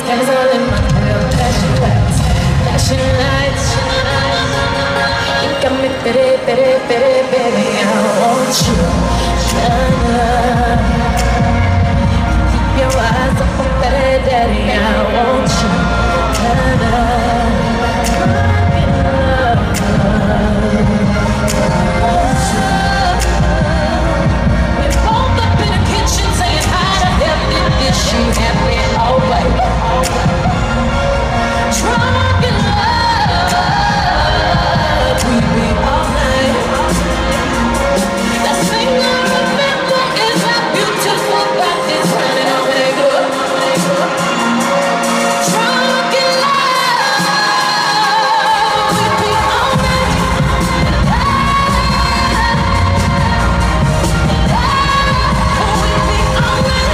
Hands all in my hair, flashing lights, flashing lights. You got me, baby, I want you. Keep your eyes open, daddy, I want you. We're both up in the kitchen saying how the hell did she have me all way? Drunk in love, we be all night. The thing I remember is how beautiful bodies running on me good. Drunk in love, we be all night. We be all night.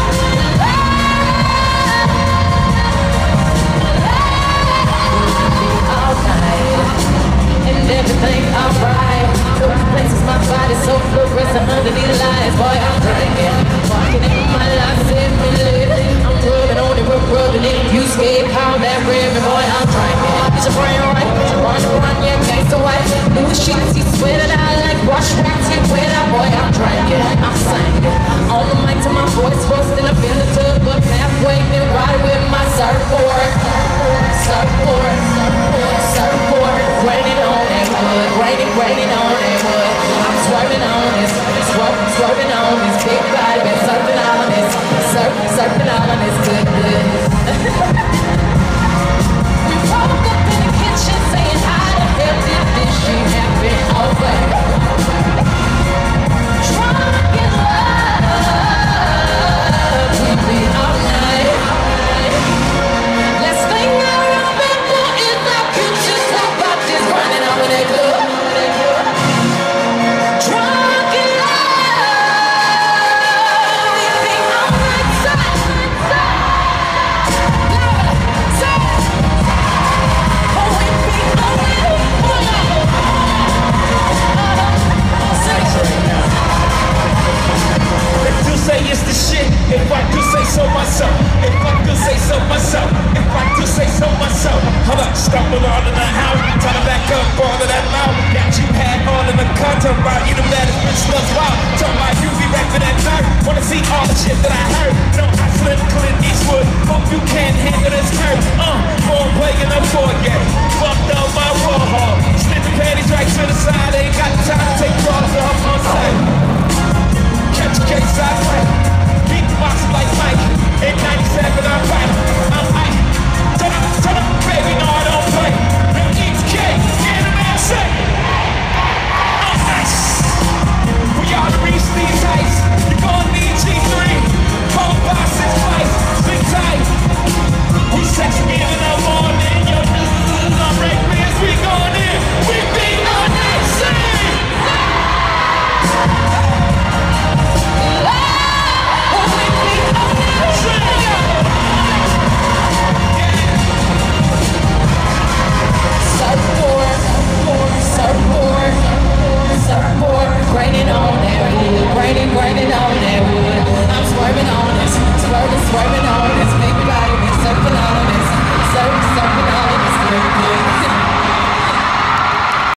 All night. And everything's alright. No places my body's so fluorescent underneath the lights. Boy, I'm drinking. Walking in my life, set me lit. I'm rubbing on it, we're rubbing it. You scared, call that ribbon. Boy, I'm drinking. Get your brain right. Run, yeah, gangsta white. New sheets, he sweated out like wash racks. He wet out, boy, I'm drinking. I'm singing. On the mic till my voice busting up in the tub. But halfway, then ride with my surfboard. Surfboard.